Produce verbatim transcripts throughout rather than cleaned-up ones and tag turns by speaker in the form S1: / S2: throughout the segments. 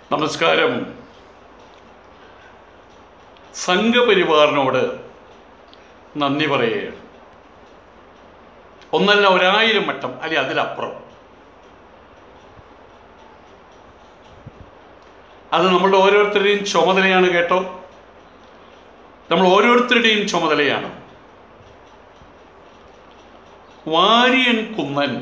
S1: നമസ്കാരം. സംഘപരിവാറിനോട് നന്ദി പറയുകയാണ്. ഒന്നല്ല ഒരായിരം വട്ടം, അല്ലെ അതിലപ്പുറം. അത് നമ്മളുടെ ഓരോരുത്തരുടെയും ചുമതലയാണ് കേട്ടോ. നമ്മൾ ഓരോരുത്തരുടെയും ചുമതലയാണ്. വാരിയൻ കുന്നൻ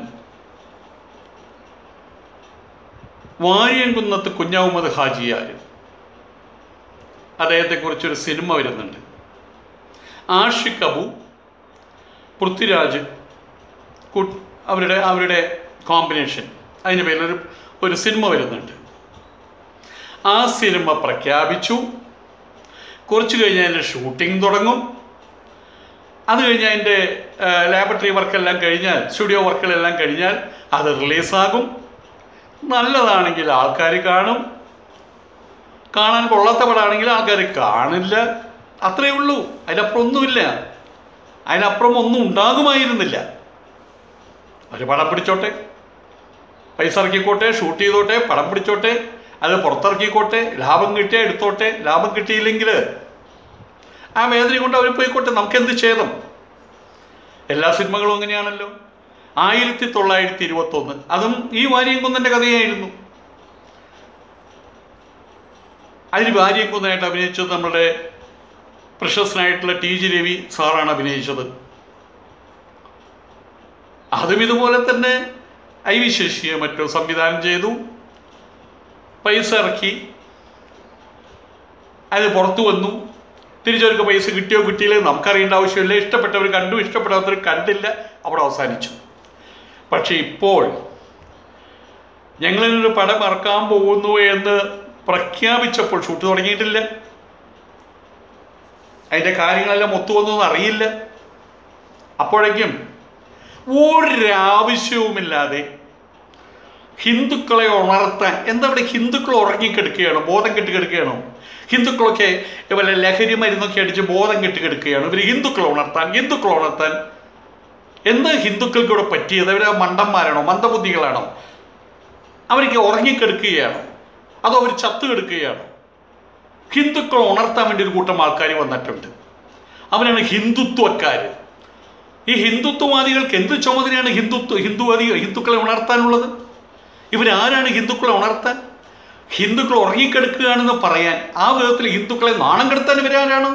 S1: വാരിയൻകുന്നത്ത് കുഞ്ഞാവുമത് ഹാജിയാർ, അദ്ദേഹത്തെക്കുറിച്ചൊരു സിനിമ വരുന്നുണ്ട്. ആഷിഖ് അബു, പൃഥ്വിരാജ് അവരുടെ അവരുടെ കോമ്പിനേഷൻ, അതിൻ്റെ പേരിലൊരു ഒരു സിനിമ വരുന്നുണ്ട്. ആ സിനിമ പ്രഖ്യാപിച്ചു. കുറച്ച് കഴിഞ്ഞ് അതിൻ്റെ ഷൂട്ടിംഗ് തുടങ്ങും. അത് കഴിഞ്ഞ് അതിൻ്റെ ലാബറട്ടറി വർക്കെല്ലാം കഴിഞ്ഞാൽ, സ്റ്റുഡിയോ വർക്കുകളെല്ലാം കഴിഞ്ഞാൽ അത് റിലീസാകും. നല്ലതാണെങ്കിൽ ആൾക്കാർ കാണും, കാണാൻ കൊള്ളാത്ത പടമാണെങ്കിൽ ആൾക്കാർ കാണില്ല. അത്രയേ ഉള്ളൂ. അതിനപ്പുറം ഒന്നുമില്ല. അതിനപ്പുറം ഒന്നും ഉണ്ടാകുമായിരുന്നില്ല. ഒരു പടം പിടിച്ചോട്ടെ, പൈസ ഇറക്കിക്കോട്ടെ, ഷൂട്ട് ചെയ്തോട്ടെ, പടം പിടിച്ചോട്ടെ, അത് പുറത്തിറക്കിക്കോട്ടെ, ലാഭം കിട്ടിയാൽ എടുത്തോട്ടെ, ലാഭം കിട്ടിയില്ലെങ്കിൽ ആ വേദന കൊണ്ട് അവർ പോയിക്കോട്ടെ, നമുക്കെന്ത് ഛേദം. എല്ലാ സിനിമകളും അങ്ങനെയാണല്ലോ. ആയിരത്തി തൊള്ളായിരത്തി ഇരുപത്തി ഒന്ന് അതും ഈ വാരിയൻകുന്നൻ്റെ കഥയായിരുന്നു. അതിന് വാരിയൻകുന്നനായിട്ട് അഭിനയിച്ചത് നമ്മുടെ പ്രശസ്തനായിട്ടുള്ള ടി ജി രവി സാറാണ് അഭിനയിച്ചത്. അതും ഇതുപോലെ തന്നെ ഐ വി ശശിയെ മറ്റോ സംവിധാനം ചെയ്തു. പൈസ ഇറക്കി, അത് പുറത്തു വന്നു. തിരിച്ചവർക്ക് പൈസ കിട്ടിയോ കിട്ടിയില്ലേ നമുക്കറിയേണ്ട ആവശ്യമില്ല. ഇഷ്ടപ്പെട്ടവർ കണ്ടു, ഇഷ്ടപ്പെടാത്തവർ കണ്ടില്ല, അവിടെ അവസാനിച്ചു. പക്ഷെ ഇപ്പോൾ ഞങ്ങളിതൊരു പടം ഇറക്കാൻ പോകുന്നു എന്ന് പ്രഖ്യാപിച്ചപ്പോൾ ഷൂട്ട് തുടങ്ങിയിട്ടില്ല. അതിൻ്റെ കാര്യങ്ങളെല്ലാം ഒത്തുവന്നൊന്നും അറിയില്ല. അപ്പോഴേക്കും ഒരാവശ്യവുമില്ലാതെ ഹിന്ദുക്കളെ ഉണർത്താൻ, എന്താ ഇവിടെ ഹിന്ദുക്കൾ ഉറങ്ങിക്കെടുക്കുകയാണോ, ബോധം കെട്ടി കിടക്കുകയാണോ? ഹിന്ദുക്കളൊക്കെ ഇവരെ ലഹരി മരുന്നൊക്കെ അടിച്ച് ബോധം കെട്ടി കിടക്കുകയാണ്. ഇവർ ഹിന്ദുക്കളെ ഉണർത്താൻ ഹിന്ദുക്കളെ ഉണർത്താൻ എന്താ ഹിന്ദുക്കൾക്ക് ഇവിടെ പറ്റിയത്? അവർ മണ്ടന്മാരാണോ, മന്ദബുദ്ധികളാണോ? അവർക്ക് ഉറങ്ങിക്കെടുക്കുകയാണോ, അതോ അവർ ചത്തു കെടുക്കുകയാണോ? ഹിന്ദുക്കളെ ഉണർത്താൻ വേണ്ടി ഒരു കൂട്ടം ആൾക്കാർ വന്നിട്ടുണ്ട്. അവരാണ് ഹിന്ദുത്വക്കാർ. ഈ ഹിന്ദുത്വവാദികൾക്ക് എന്ത് ചുമതലയാണ് ഹിന്ദുത്വ ഹിന്ദുവാദി ഹിന്ദുക്കളെ ഉണർത്താനുള്ളത്? ഇവരാരാണ് ഹിന്ദുക്കളെ ഉണർത്താൻ? ഹിന്ദുക്കൾ ഉറങ്ങിക്കെടുക്കുകയാണെന്ന് പറയാൻ, ആ വിധത്തിൽ ഹിന്ദുക്കളെ നാണം കെടുത്താൻ ഇവരാരാണ്?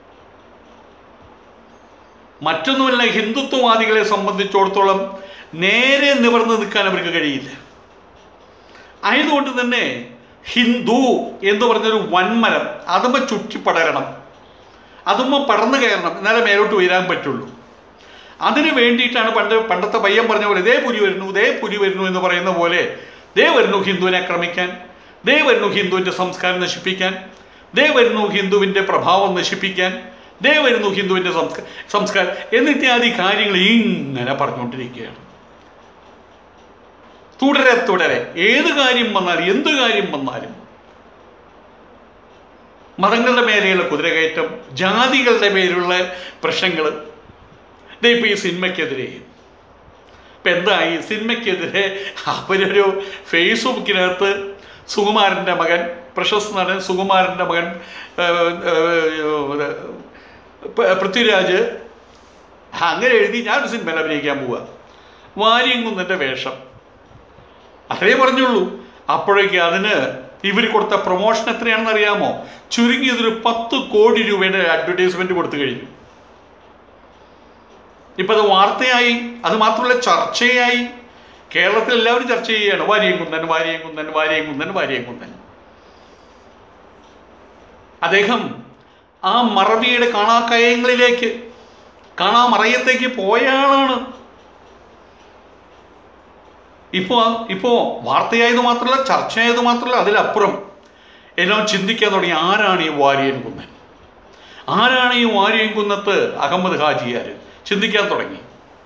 S1: മറ്റൊന്നുമല്ല, ഹിന്ദുത്വവാദികളെ സംബന്ധിച്ചിടത്തോളം നേരെ നിവർന്ന് നിൽക്കാൻ അവർക്ക് കഴിയില്ല. ആയതുകൊണ്ട് തന്നെ ഹിന്ദു എന്ന് പറഞ്ഞൊരു വൻമരം അതുമ്മ ചുറ്റിപ്പടരണം, അതുമ്മ പടർന്നു കയറണം, എന്നാലേ മേലോട്ട് ഉയരാൻ പറ്റുള്ളൂ. അതിനു വേണ്ടിയിട്ടാണ് പണ്ട് പണ്ടത്തെ പയ്യൻ പറഞ്ഞ പോലെ ദേ പുലി വരുന്നു, ദേ പുലി വരുന്നു എന്ന് പറയുന്ന പോലെ ദേ വരുന്നു ഹിന്ദുവിനെ ആക്രമിക്കാൻ, ദേ വരുന്നു ഹിന്ദുവിൻ്റെ സംസ്കാരം നശിപ്പിക്കാൻ, ദേ വരുന്നു ഹിന്ദുവിൻ്റെ പ്രഭാവം നശിപ്പിക്കാൻ, ദേ വരുന്നു ഹിന്ദുവിൻ്റെ സംസ്കാര സംസ്കാരം എന്നിത്യാദി കാര്യങ്ങൾ ഇങ്ങനെ പറഞ്ഞുകൊണ്ടിരിക്കുകയാണ്. തുടരെ തുടരെ ഏത് കാര്യം വന്നാലും എന്ത് കാര്യം വന്നാലും മതങ്ങളുടെ മേലെയുള്ള കുതിരകയറ്റം, ജാതികളുടെ പേരുള്ള പ്രശ്നങ്ങൾ. ഇതേ ഇപ്പോൾ ഈ സിനിമയ്ക്കെതിരെ ഇപ്പം എന്തായി? സിനിമയ്ക്കെതിരെ അവരൊരു ഫേസ്ബുക്കിനകത്ത് സുകുമാരൻ്റെ മകൻ, പ്രശസ്ത നടൻ സുകുമാരൻ്റെ മകൻ പൃഥ്വിരാജ് അങ്ങനെ എഴുതി, ഞാനൊരു സിനിമയിൽ അഭിനയിക്കാൻ പോവുക, വാരിയൻകുന്നൻ്റെ വേഷം, അതേ പറഞ്ഞുള്ളൂ. അപ്പോഴേക്ക് അതിന് ഇവർ കൊടുത്ത പ്രൊമോഷൻ എത്രയാണെന്ന് അറിയാമോ? ചുരുങ്ങിയതൊരു പത്ത് കോടി രൂപയുടെ അഡ്വർടൈസ്മെന്റ് കൊടുത്തു കഴിഞ്ഞു. ഇപ്പം അത് വാർത്തയായി, അത് മാത്രമല്ല ചർച്ചയായി. കേരളത്തിൽ എല്ലാവരും ചർച്ച ചെയ്യുകയാണ്, വാരിയൻകുന്നൻ വാരിയൻകുന്നൻ വാരിയൻകുന്നൻ വാരിയൻകുന്നൻ. അദ്ദേഹം ആ മറവിയുടെ കാണാക്കയങ്ങളിലേക്ക്, കാണാമറയത്തേക്ക് പോയ ആളാണ്. ഇപ്പോൾ ഇപ്പോൾ വാർത്തയായത് മാത്രമല്ല, ചർച്ചയായത് മാത്രമല്ല, അതിലപ്പുറം എല്ലാം ചിന്തിക്കാൻ തുടങ്ങി. ആരാണ് ഈ വാരിയൻകുന്നൻ? ആരാണ് ഈ വാരിയൻകുന്നത്ത് അഹമ്മദ് ഹാജിയാർ? ചിന്തിക്കാൻ തുടങ്ങി.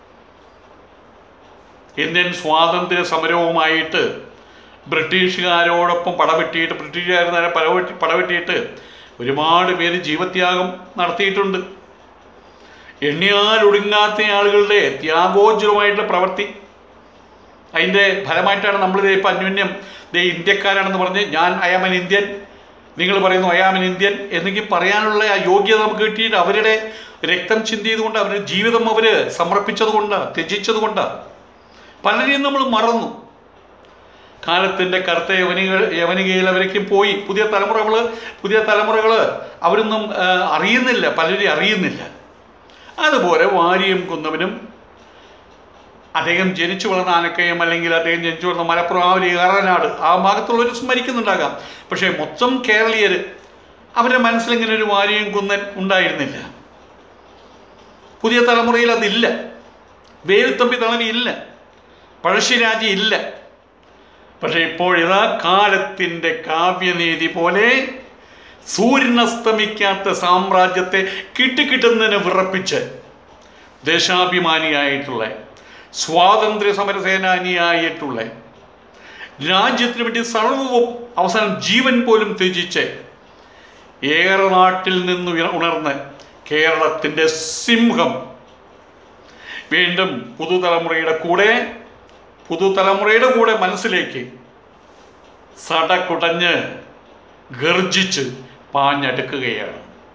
S1: ഇന്ത്യൻ സ്വാതന്ത്ര്യ സമരവുമായിട്ട് ബ്രിട്ടീഷുകാരോടൊപ്പം പടവെട്ടിയിട്ട്, ബ്രിട്ടീഷുകാർ നേരെ പടവെട്ടി പടവെട്ടിയിട്ട് ഒരുപാട് പേര് ജീവത്യാഗം നടത്തിയിട്ടുണ്ട്. എണ്ണിയാൽ ഒടുങ്ങാത്ത ആളുകളുടെ ത്യാഗോജ്വലമായിട്ടുള്ള പ്രവൃത്തി അതിൻ്റെ ഫലമായിട്ടാണ് നമ്മളിത് ഇപ്പം അന്യോന്യം ദേ ഇന്ത്യക്കാരാണെന്ന് പറഞ്ഞ് ഞാൻ അയാമൻ ഇന്ത്യൻ, നിങ്ങൾ പറയുന്നു അയാമൻ ഇന്ത്യൻ എന്നെങ്കിൽ പറയാനുള്ള ആ യോഗ്യത നമുക്ക് കിട്ടിയിട്ട് അവരുടെ രക്തം ചിന്തിയതുകൊണ്ട് അവരുടെ ജീവിതം അവർ സമർപ്പിച്ചത് കൊണ്ടാണ്, ത്യജിച്ചത് കൊണ്ടാണ്. പലരെയും നമ്മൾ മറന്നു. കാലത്തിൻ്റെ കറുത്ത യവനികൾ യവനികയിൽ അവരേക്കും പോയി. പുതിയ തലമുറകൾ പുതിയ തലമുറകൾ അവരൊന്നും അറിയുന്നില്ല, പലരെയും അറിയുന്നില്ല. അതുപോലെ വാരിയും കുന്നവനും അദ്ദേഹം ജനിച്ചു വളർന്ന ആനക്കയം അല്ലെങ്കിൽ അദ്ദേഹം ജനിച്ചു വളർന്ന മലപ്പുറം ആ ഒരു ഏറനാട് ആ ഭാഗത്തുള്ളവർ സ്മരിക്കുന്നുണ്ടാകാം. പക്ഷേ മൊത്തം കേരളീയർ അവരുടെ മനസ്സിലിങ്ങനെ ഒരു വാരിയും കുന്നൻ ഉണ്ടായിരുന്നില്ല. പുതിയ തലമുറയിൽ അതില്ല. വേലുത്തമ്പി തളവി ഇല്ല, പഴശ്ശിരാജ ഇല്ല. പക്ഷെ ഇപ്പോഴിതാ കാലത്തിൻ്റെ കാവ്യനീതി പോലെ സൂര്യനസ്തമിക്കാത്ത സാമ്രാജ്യത്തെ കിട്ടുകിട്ടുന്നതിനെ വിറപ്പിച്ച് ദേശാഭിമാനിയായിട്ടുള്ള സ്വാതന്ത്ര്യ സമരസേനാനിയായിട്ടുള്ള രാജ്യത്തിന് വേണ്ടി സർവവും അവസാനം ജീവൻ പോലും ത്യജിച്ച് ഏറെ നാട്ടിൽ നിന്ന് ഉണർന്ന് കേരളത്തിൻ്റെ സിംഹം വീണ്ടും പുതുതലമുറയുടെ കൂടെ പുതുതലമുറയുടെ കൂടെ മനസ്സിലേക്ക് സടകുടഞ്ഞ് ഗർജിച്ച് പാഞ്ഞടുക്കുകയാണ്.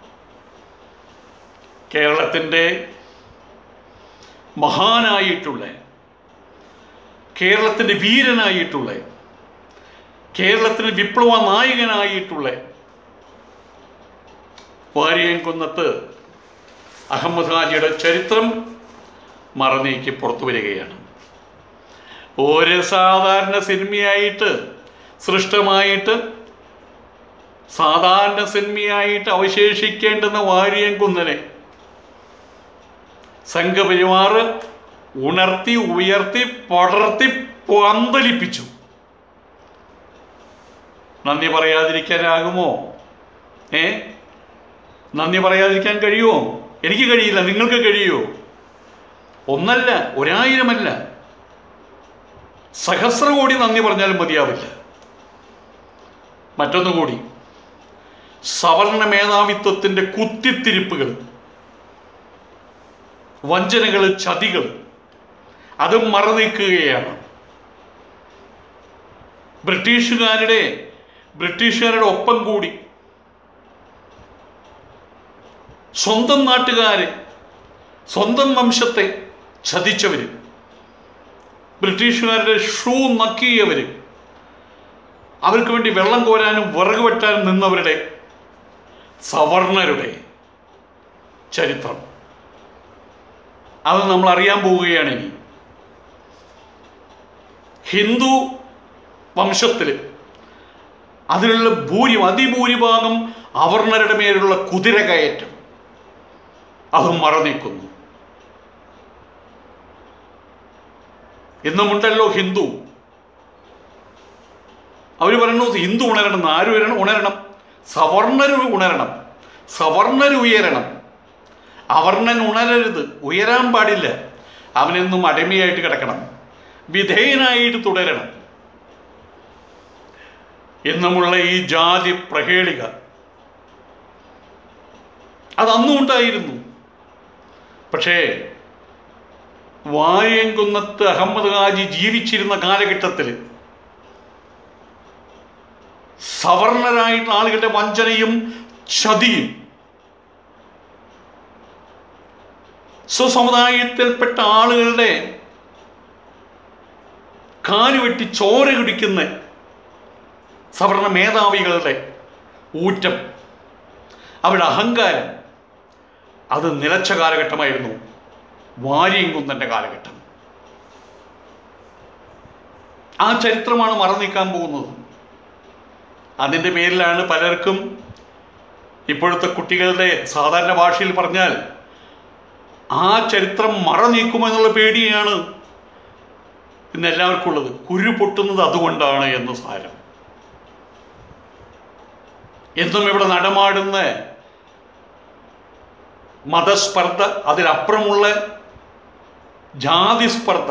S1: കേരളത്തിൻ്റെ മഹാനായിട്ടുള്ള, കേരളത്തിൻ്റെ വീരനായിട്ടുള്ള, കേരളത്തിൻ്റെ വിപ്ലവ നായകനായിട്ടുള്ള വാരിയംകുന്നത്ത് അഹമ്മദ് ഹാജിയുടെ ചരിത്രം മറനീക്കി പുറത്തു വരികയാണ്. ഒരു സാധാരണ സിനിമയായിട്ട് സൃഷ്ടമായിട്ട് സാധാരണ സിനിമയായിട്ട് അവശേഷിക്കേണ്ടുന്ന വാരിയംകുന്നനെ സംഘപരിവാർ ഉണർത്തി ഉയർത്തി പടർത്തി പന്തലിപ്പിച്ചു. നന്ദി പറയാതിരിക്കാനാകുമോ? ഏ നന്ദി പറയാതിരിക്കാൻ കഴിയുമോ? എനിക്ക് കഴിയില്ല. നിങ്ങൾക്ക് കഴിയുമോ? ഒന്നല്ല, ഒരായിരമല്ല, സഹസ്ര കോടി നന്ദി പറഞ്ഞാലും മതിയാവില്ല. മറ്റൊന്നുകൂടി, സവർണ മേധാവിത്വത്തിൻ്റെ കുത്തിത്തിരിപ്പുകൾ, വഞ്ചനകൾ, ചതികൾ അതും മറനീക്കുകയാണ്. ബ്രിട്ടീഷുകാരുടെ ബ്രിട്ടീഷുകാരുടെ ഒപ്പം കൂടി സ്വന്തം നാട്ടുകാരെ, സ്വന്തം വംശത്തെ ചതിച്ചവർ, ബ്രിട്ടീഷുകാരുടെ ഷൂ നക്കിയവർ, അവർക്ക് വേണ്ടി വെള്ളം കോരാനും വിറക് വെട്ടാനും നിന്നവരുടെ സവർണരുടെ ചരിത്രം അത് നമ്മൾ അറിയാൻ പോവുകയാണ്. ഇനി ഹിന്ദു വംശത്തിൽ അതിലുള്ള ഭൂരി അതിഭൂരിഭാഗം അവർണരുടെ മേലുള്ള കുതിര കയറ്റം അതും മറനീക്കുന്നു. ഇന്നുമുണ്ടല്ലോ ഹിന്ദു. അവർ പറയുന്നു ഹിന്ദു ഉണരണം. ആര് ഉയരണം? ഉണരണം. സവർണർ ഉണരണം, സവർണർ ഉയരണം. അവർണൻ ഉണരരുത്, ഉയരാൻ പാടില്ല. അവനെന്നും അടിമയായിട്ട് കിടക്കണം, വിധേയനായിട്ട് തുടരണം എന്നുമുള്ള ഈ ജാതി പ്രഹേളിക അതന്നും ഉണ്ടായിരുന്നു. പക്ഷേ വാരിയംകുന്നത്ത് അഹമ്മദ് ഹാജി ജീവിച്ചിരുന്ന കാലഘട്ടത്തിൽ സവർണരായിട്ടുള്ള ആളുകളുടെ വഞ്ചനയും ചതിയും, സ്വസമുദായത്തിൽപ്പെട്ട ആളുകളുടെ കാലുവെട്ടി ചോര കുടിക്കുന്ന സവർണ മേധാവികളുടെ ഊറ്റം, അവരുടെ അഹങ്കാരം അത് നിലച്ച കാലഘട്ടമായിരുന്നു വാരിയംകുന്നൻ്റെ കാലഘട്ടം. ആ ചരിത്രമാണ് മറന്നീക്കാൻ പോകുന്നത്. അതിൻ്റെ പേരിലാണ് പലർക്കും ഇപ്പോഴത്തെ കുട്ടികളുടെ സാധാരണ ഭാഷയിൽ പറഞ്ഞാൽ ആ ചരിത്രം മറനീക്കുമെന്നുള്ള പേടിയാണ് ഇന്ന് എല്ലാവർക്കും ഉള്ളത്. കുരു പൊട്ടുന്നത് അതുകൊണ്ടാണ് എന്ന് സാരം. എന്നും ഇവിടെ നടമാടുന്ന മതസ്പർദ്ധ, അതിലപ്പുറമുള്ള ജാതിസ്പർദ്ധ,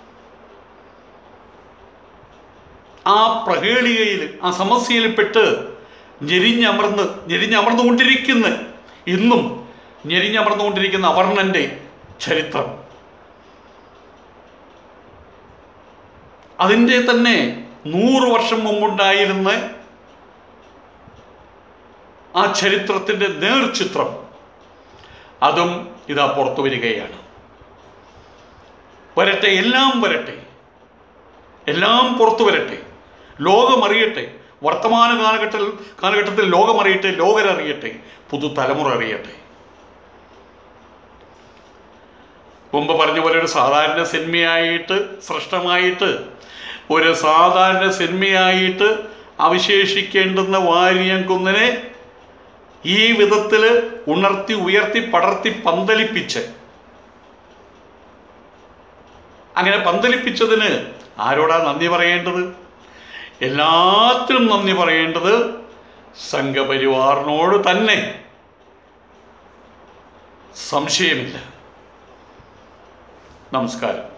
S1: ആ പ്രഹേളികയിൽ, ആ സമസ്യയിൽപ്പെട്ട് ഞെരിഞ്ഞമർന്ന് ഞെരിഞ്ഞമർന്നുകൊണ്ടിരിക്കുന്ന, ഇന്നും ഞെരിഞ്ഞമർന്നുകൊണ്ടിരിക്കുന്ന അവർണൻ്റെ ചരിത്രം അതിൻ്റെ തന്നെ നൂറ് വർഷം മുമ്പുണ്ടായിരുന്ന ആ ചരിത്രത്തിൻ്റെ നേർചിത്രം അതും ഇതാ പുറത്തു വരികയാണ്. വരട്ടെ, എല്ലാം വരട്ടെ, എല്ലാം പുറത്തു വരട്ടെ, ലോകമറിയട്ടെ. വർത്തമാന കാലഘട്ടത്തിൽ കാലഘട്ടത്തിൽ ലോകമറിയട്ടെ, ലോകരറിയട്ടെ, പുതുതലമുറ അറിയട്ടെ. മുമ്പ് പറഞ്ഞ പോലെ ഒരു സാധാരണ സിനിമയായിട്ട് സൃഷ്ടമായിട്ട് ഒരു സാധാരണ സിനിമയായിട്ട് അവശേഷിക്കേണ്ടുന്ന വാരിയംകുന്നിനെ ഈ വിധത്തിൽ ഉണർത്തി ഉയർത്തി പടർത്തി പന്തലിപ്പിച്ച്, അങ്ങനെ പന്തലിപ്പിച്ചതിന് ആരോടാ നന്ദി പറയേണ്ടത്? എല്ലാത്തിനും നന്ദി പറയേണ്ടത് സംഘപരിവാറിനോട് തന്നെ, സംശയമില്ല. നമസ്കാരം.